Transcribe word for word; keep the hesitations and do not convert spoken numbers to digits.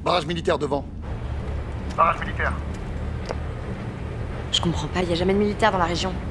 Barrage militaire devant. Barrage militaire. Je comprends pas, y a jamais de militaires dans la région.